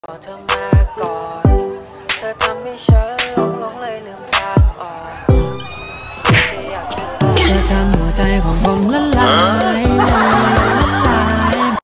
เธอมาก่อนเธอทำให้ฉันหลงเลยลืมทางออกเธอทำหัวใจของผมละลาย